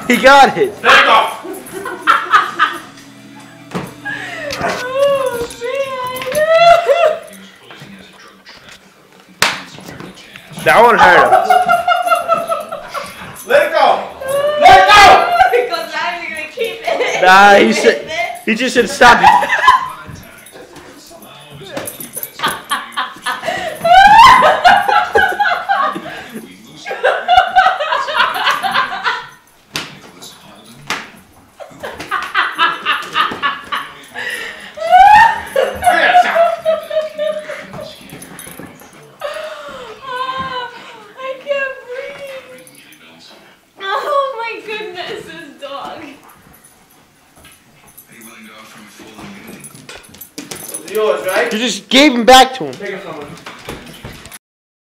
He got it. Let it go. That one hurt him. Let it go. Let it go. Because now you're gonna keep it. Nah, he just said stop it. Yours, right? You just gave him back to him. Take it from him.